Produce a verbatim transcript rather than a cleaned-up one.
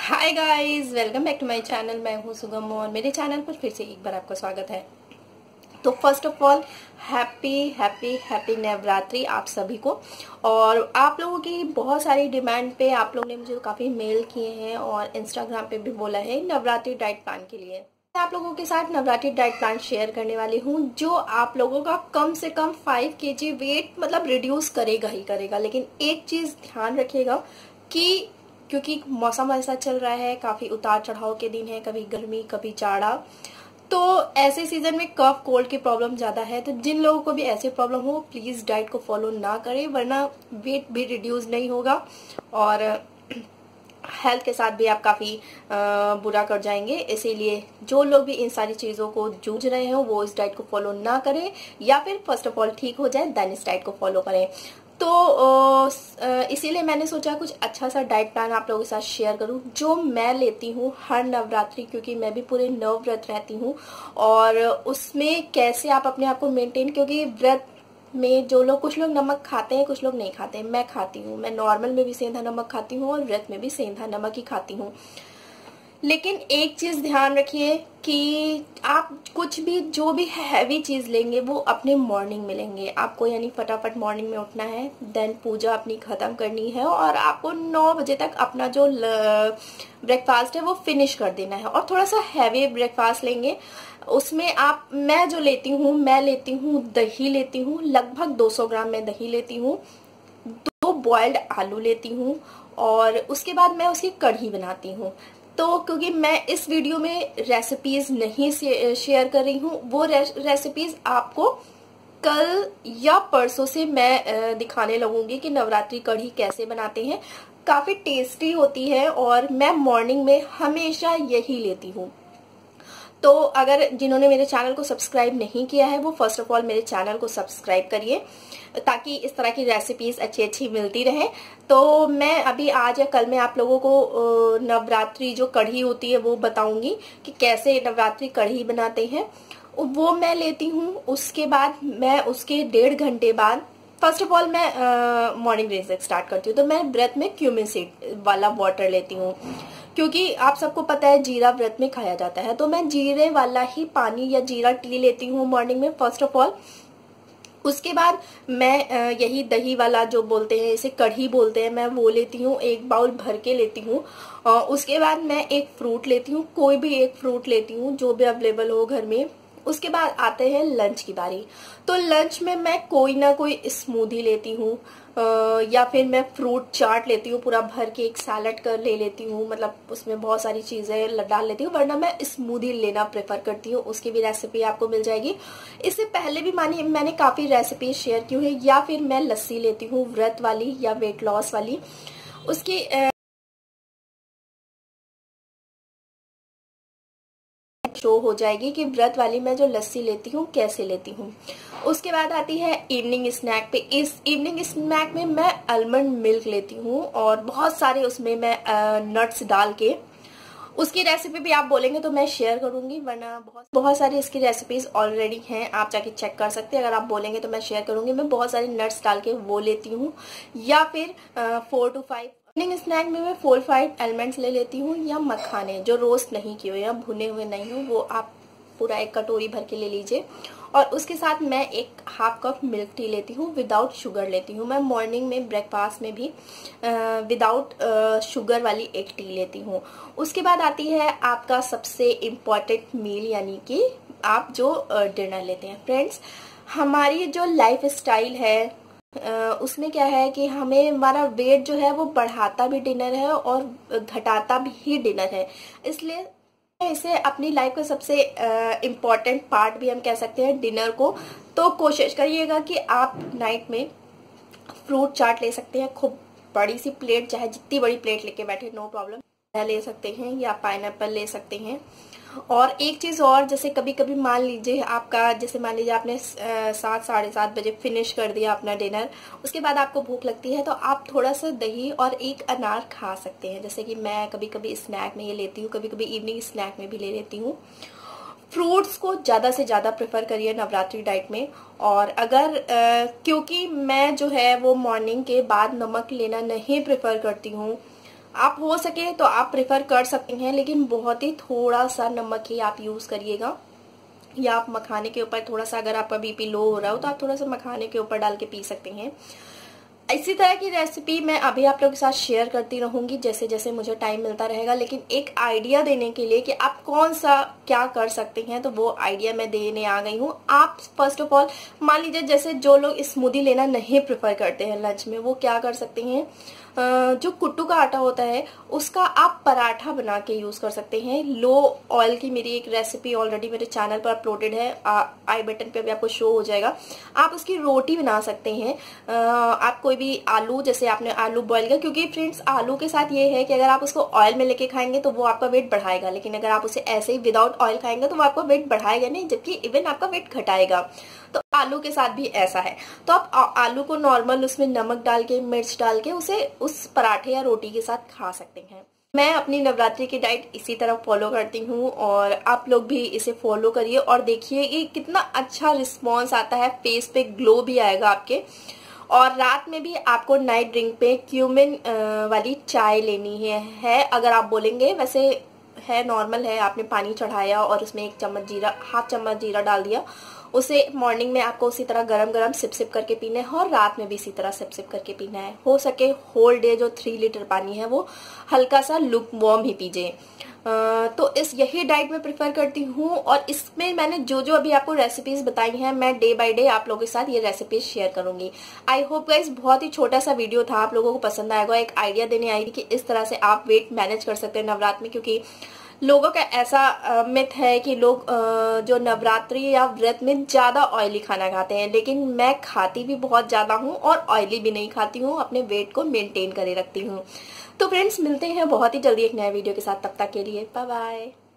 Hi guys, welcome back to my channel. मैं हूँ सुगम और मेरे चैनल पर फिर से एक बार आपका स्वागत है। तो first of all happy happy happy Navratri आप सभी को। और आप लोगों की बहुत सारी डिमांड पे आप लोगों ने मुझे काफ़ी मेल किए हैं और इंस्टाग्राम पे भी बोला है नवरात्रि डाइट प्लान के लिए। मैं आप लोगों के साथ नवरात्रि डाइट प्लान शेयर करने वाली हूँ जो आप लोगों का कम से कम फाइव के जी वेट मतलब रिड्यूस करेगा ही करेगा। लेकिन एक चीज़ ध्यान रखिएगा कि क्योंकि मौसम ऐसा चल रहा है, काफी उतार चढ़ाव के दिन है, कभी गर्मी कभी जाड़ा, तो ऐसे सीजन में कफ कोल्ड की प्रॉब्लम ज्यादा है। तो जिन लोगों को भी ऐसी प्रॉब्लम हो प्लीज डाइट को फॉलो ना करें, वरना वेट भी रिड्यूस नहीं होगा और हेल्थ के साथ भी आप काफी बुरा कर जाएंगे। इसीलिए जो लोग भी इन सारी चीजों को जूझ रहे हो वो इस डाइट को फॉलो ना करें, या फिर फर्स्ट ऑफ ऑल ठीक हो जाए देन इस डाइट को फॉलो करें। तो इसीलिए मैंने सोचा कुछ अच्छा सा डाइट प्लान आप लोगों के साथ शेयर करूं जो मैं लेती हूं हर नवरात्रि, क्योंकि मैं भी पूरे नौ व्रत रहती हूं। और उसमें कैसे आप अपने आप को मेंटेन, क्योंकि व्रत में जो लोग, कुछ लोग नमक खाते हैं कुछ लोग नहीं खाते हैं, मैं खाती हूँ। मैं नॉर्मल में भी सेंधा नमक खाती हूँ और व्रत में भी सेंधा नमक ही खाती हूँ। लेकिन एक चीज ध्यान रखिए कि आप कुछ भी जो भी हैवी चीज लेंगे वो अपने मॉर्निंग में लेंगे। आपको यानी फटाफट मॉर्निंग में उठना है, देन पूजा अपनी खत्म करनी है और आपको नौ बजे तक अपना जो ब्रेकफास्ट है वो फिनिश कर देना है। और थोड़ा सा हैवी ब्रेकफास्ट लेंगे, उसमें आप, मैं जो लेती हूँ मैं लेती हूँ दही लेती हूँ, लगभग दो सौ ग्राम मैं दही लेती हूँ, दो बॉइल्ड आलू लेती हूँ और उसके बाद मैं उसकी कढ़ी बनाती हूँ। तो क्योंकि मैं इस वीडियो में रेसिपीज नहीं शेयर कर रही हूँ, वो रेसिपीज आपको कल या परसों से मैं दिखाने लगूंगी कि नवरात्रि कढ़ी कैसे बनाते हैं। काफी टेस्टी होती है और मैं मॉर्निंग में हमेशा यही लेती हूँ। तो अगर जिन्होंने मेरे चैनल को सब्सक्राइब नहीं किया है वो फर्स्ट ऑफ ऑल मेरे चैनल को सब्सक्राइब करिए ताकि इस तरह की रेसिपीज अच्छी अच्छी मिलती रहे। तो मैं अभी आज या कल में आप लोगों को नवरात्रि जो कढ़ी होती है वो बताऊंगी कि कैसे नवरात्रि कढ़ी बनाते हैं, वो मैं लेती हूँ। उसके बाद मैं उसके डेढ़ घंटे बाद, फर्स्ट ऑफ ऑल मैं मॉर्निंग रेस स्टार्ट करती हूँ, तो मैं व्रत में क्यूमिन सीड वाला वाटर लेती हूँ, क्योंकि आप सबको पता है जीरा व्रत में खाया जाता है। तो मैं जीरे वाला ही पानी या जीरा टी लेती हूँ मॉर्निंग में फर्स्ट ऑफ ऑल। उसके बाद मैं यही दही वाला जो बोलते हैं, इसे कढ़ी बोलते हैं, मैं वो लेती हूँ, एक बाउल भर के लेती हूँ। उसके बाद मैं एक फ्रूट लेती हूँ, कोई भी एक फ्रूट लेती हूँ जो भी अवेलेबल हो घर में। उसके बाद आते हैं लंच की बारी। तो लंच में मैं कोई ना कोई स्मूदी लेती हूँ या फिर मैं फ्रूट चाट लेती हूँ, पूरा भर के एक सैलड कर ले लेती हूँ, मतलब उसमें बहुत सारी चीजें डाल लेती हूँ, वरना मैं स्मूदी लेना प्रेफर करती हूँ। उसकी भी रेसिपी आपको मिल जाएगी। इससे पहले भी मानी मैंने काफी रेसिपी शेयर की है। या फिर मैं लस्सी लेती हूँ व्रत वाली या वेट लॉस वाली, उसकी शो हो जाएगी कि व्रत वाली मैं जो लस्सी लेती हूँ कैसे लेती हूँ। उसके बाद आती है इवनिंग स्नैक पे। इस इवनिंग स्नैक में मैं आलमंड मिल्क लेती हूँ और बहुत सारे उसमें मैं नट्स डाल के, उसकी रेसिपी भी आप बोलेंगे तो मैं शेयर करूंगी, वरना बहुत बहुत सारी इसकी रेसिपीज ऑलरेडी हैं, आप जाके चेक कर सकते हैं। अगर आप बोलेंगे तो मैं शेयर करूंगी। मैं बहुत सारे नट्स डाल के वो लेती हूँ, या फिर four two five evening snack में मैं फोर फाइव एलिमेंट्स ले लेती हूँ, या मखाने जो रोस्ट नहीं किए हुए या भुने हुए नहीं हो, वो आप पूरा एक कटोरी भर के ले लीजिए। और उसके साथ मैं एक हाफ कप मिल्क टी लेती हूँ, विदाउट शुगर लेती हूँ। मैं मॉर्निंग में ब्रेकफास्ट में भी विदाउट शुगर वाली एक टी लेती हूँ। उसके बाद आती है आपका सबसे इम्पॉर्टेंट मील, यानी कि आप जो डिनर लेते हैं। फ्रेंड्स, हमारी जो लाइफ स्टाइल है Uh, उसमें क्या है कि हमें, हमारा वेट जो है वो बढ़ाता भी डिनर है और घटाता भी डिनर है। इसलिए इसे अपनी लाइफ का सबसे इम्पोर्टेंट uh, पार्ट भी हम कह सकते हैं डिनर को। तो कोशिश करिएगा कि आप नाइट में फ्रूट चाट ले सकते हैं, खूब बड़ी सी प्लेट, चाहे जितनी बड़ी प्लेट लेके बैठे नो प्रॉब्लम, ले सकते हैं, या पाइनएप्पल ले सकते हैं। और एक चीज और, जैसे कभी कभी मान लीजिए आपका, जैसे मान लीजिए आपने सात साढ़े सात बजे फिनिश कर दिया अपना डिनर, उसके बाद आपको भूख लगती है तो आप थोड़ा सा दही और एक अनार खा सकते हैं। जैसे कि मैं कभी कभी स्नैक में ये लेती हूँ, कभी कभी इवनिंग स्नैक में भी ले लेती हूँ। फ्रूट्स को ज्यादा से ज्यादा प्रेफर करिए नवरात्रि डाइट में। और अगर आ, क्योंकि मैं जो है वो मॉर्निंग के बाद नमक लेना नहीं प्रेफर करती हूँ, आप हो सके तो आप प्रेफर कर सकते हैं, लेकिन बहुत ही थोड़ा सा नमक ही आप यूज करिएगा, या आप मखाने के ऊपर थोड़ा सा, अगर आपका बीपी लो हो रहा हो तो आप थोड़ा सा मखाने के ऊपर डाल के पी सकते हैं। इसी तरह की रेसिपी मैं अभी आप लोगों के साथ शेयर करती रहूंगी जैसे जैसे मुझे टाइम मिलता रहेगा, लेकिन एक आइडिया देने के लिए कि आप कौन सा क्या कर सकते हैं, तो वो आइडिया मैं देने आ गई हूँ। आप फर्स्ट ऑफ ऑल मान लीजिए जैसे जो लोग स्मूदी लेना नहीं प्रेफर करते हैं लंच में, वो क्या कर सकते हैं, जो कुट्टू का आटा होता है उसका आप पराठा बना के यूज कर सकते हैं। लो ऑयल की मेरी एक रेसिपी ऑलरेडी मेरे चैनल पर अपलोडेड है, आई बटन पे भी आपको शो हो जाएगा। आप उसकी रोटी बना सकते हैं। आ, आप कोई भी आलू, जैसे आपने आलू बॉयल किया, क्योंकि फ्रेंड्स आलू के साथ ये है कि अगर आप उसको ऑयल में लेके खाएंगे तो वो आपका वेट बढ़ाएगा, लेकिन अगर आप उसे ऐसे ही विदाउट ऑयल खाएंगे तो वो आपका वेट बढ़ाएगा नहीं, जबकि इवन आपका वेट घटाएगा। तो आलू के साथ भी ऐसा है। तो आप आलू को नॉर्मल उसमें नमक डाल के, मिर्च डाल के उसे उस पराठे या रोटी के साथ खा सकते हैं। मैं अपनी नवरात्रि की डाइट इसी तरह फॉलो करती हूँ और आप लोग भी इसे फॉलो करिए और देखिए कि कितना अच्छा रिस्पॉन्स आता है, फेस पे ग्लो भी आएगा आपके। और रात में भी आपको नाइट ड्रिंक पे क्यूमिन वाली चाय लेनी है, है अगर आप बोलेंगे, वैसे है नॉर्मल है। आपने पानी चढ़ाया और उसमें एक चम्मच जीरा, हाफ चम्मच जीरा डाल दिया, उसे मॉर्निंग में आपको उसी तरह गरम गरम सिप सिप करके पीना है और रात में भी इसी तरह सिप सिप करके पीना है। हो सके होल डे जो थ्री लीटर पानी है वो हल्का सा लुक वार्म ही पीजिए। तो इस यही डाइट में प्रेफर करती हूँ और इसमें मैंने जो जो अभी आपको रेसिपीज बताई हैं, मैं डे बाय डे आप लोगों के साथ ये रेसिपीज शेयर करूंगी। आई होप गाइस बहुत ही छोटा सा वीडियो था, आप लोगों को पसंद आएगा। एक आइडिया देने आई थी कि इस तरह से आप वेट मैनेज कर सकते हैं नवरात्र में, क्योंकि लोगों का ऐसा मिथ है कि लोग आ, जो नवरात्रि या व्रत में ज्यादा ऑयली खाना खाते हैं, लेकिन मैं खाती भी बहुत ज्यादा हूँ और ऑयली भी नहीं खाती हूँ, अपने वेट को मेंटेन करे रखती हूँ। तो फ्रेंड्स मिलते हैं बहुत ही जल्दी एक नया वीडियो के साथ, तब तक के लिए बाय बाय।